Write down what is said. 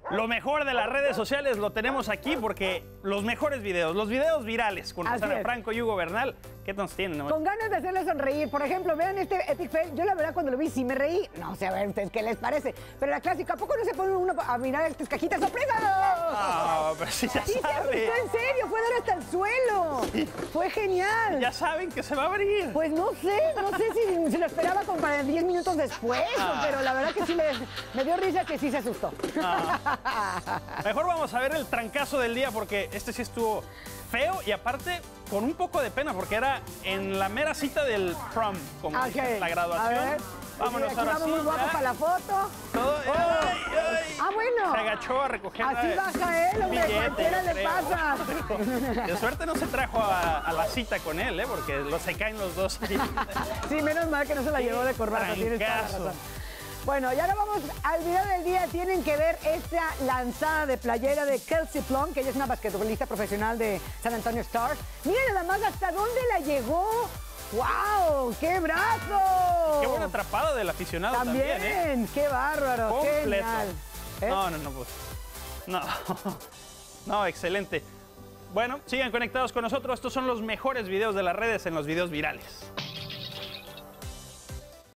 Lo mejor de las redes sociales lo tenemos aquí porque los mejores videos, los videos virales con Roxana Franco y Hugo Bernal, ¿qué nos tienen? Con ganas de hacerles sonreír. Por ejemplo, vean este Epic Fail. Yo la verdad cuando lo vi sí me reí. No sé, a ver ustedes qué les parece. Pero la clásica, ¿a poco no se pone uno a mirar estas cajitas sorpresa? No, pero sí ya sí se sabe. asustó, en serio, fue dar hasta el suelo. Sí. Fue genial. Ya saben que se va a abrir. Pues no sé si lo esperaba como para 10 minutos después, pero la verdad que sí me dio risa que sí se asustó. Mejor vamos a ver el trancazo del día porque este sí estuvo feo y aparte con un poco de pena porque era en la mera cita del prom, como la graduación. A ver. Vámonos aquí ahora vamos sí. Muy guapo para la foto. Todo, Bueno. Se agachó a recoger. Así baja él, hombre, cualquiera le pasa. De suerte no se trajo a la cita con él, porque se caen los dos ahí. Sí, menos mal que no se la llevó de corbata. Tienes toda la razón. Bueno, y ahora vamos al video del día. Tienen que ver esta lanzada de playera de Kelsey Plum, que ella es una basquetbolista profesional de San Antonio Stars. Miren nada más hasta dónde la llegó. ¡Wow! ¡Qué brazo! Qué buena atrapada del aficionado también, ¿eh? ¡Qué bárbaro! Completo. ¡Genial! No, pues. No. No, excelente. Bueno, sigan conectados con nosotros. Estos son los mejores videos de las redes en los videos virales.